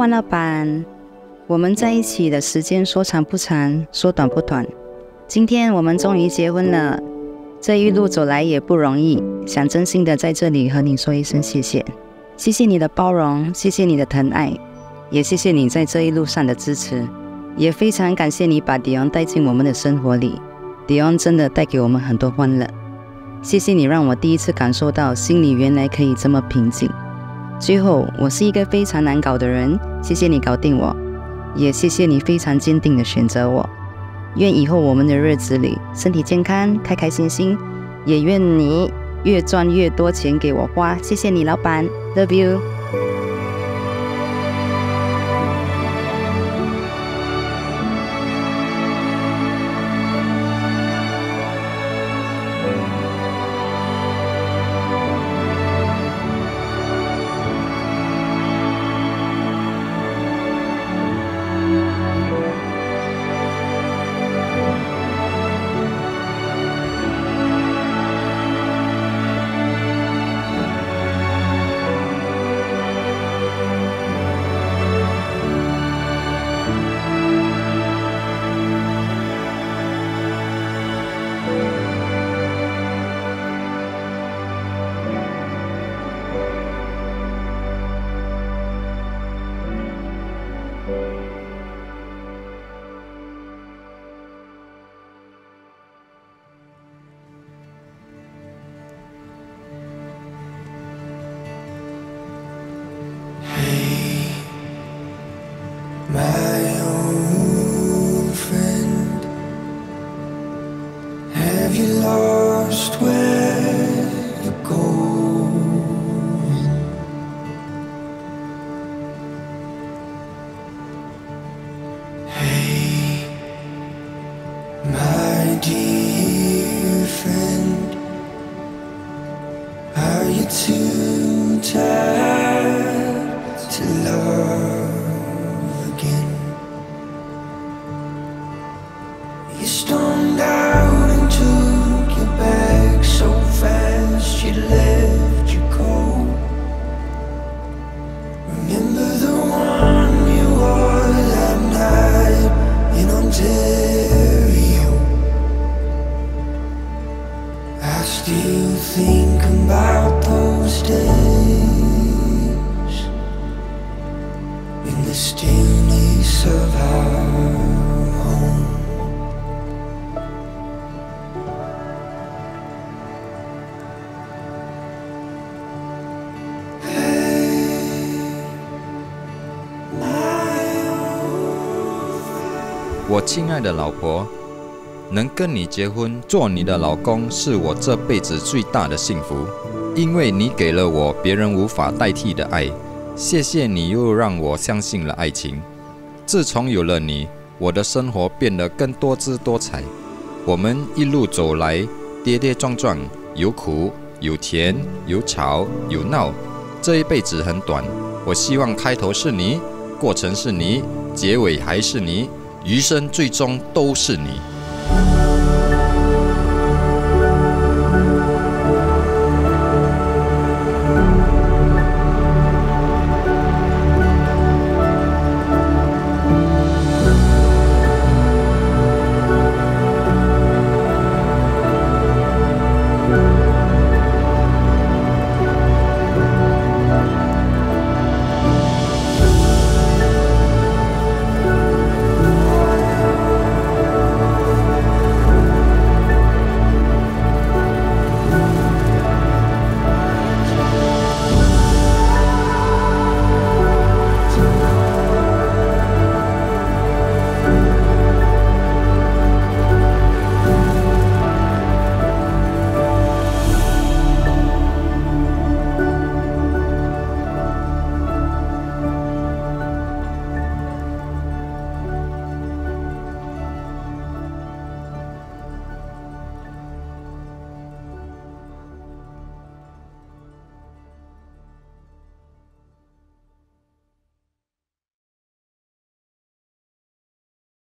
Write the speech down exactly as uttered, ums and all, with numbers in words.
万老板，我们在一起的时间说长不长，说短不短。今天我们终于结婚了，这一路走来也不容易，想真心的在这里和你说一声谢谢。谢谢你的包容，谢谢你的疼爱，也谢谢你在这一路上的支持，也非常感谢你把迪昂带进我们的生活里。迪昂真的带给我们很多欢乐，谢谢你让我第一次感受到心里原来可以这么平静。最后，我是一个非常难搞的人，谢谢你搞定我，也谢谢你非常坚定的选择我。愿以后我们的日子里身体健康，开开心心，也愿你越赚越多钱给我花。谢谢你，老板 ，Love you。 My old friend, have you lost where you're going? Hey, my dear friend, are you too tired to love? You stormed out and took your bag so fast you left your coat. Remember the one you wore that night in Ontario? I still think about those days in the stillness of our home. Hey, my old friend. 我亲爱的老婆，能跟你结婚，做你的老公，是我这辈子最大的幸福，因为你给了我别人无法代替的爱。谢谢你，又让我相信了爱情。自从有了你，我的生活变得更多姿多彩。我们一路走来，跌跌撞撞，有苦有甜，有吵有闹。这一辈子很短，我希望开头是你，过程是你，结尾还是你，余生最终都是你。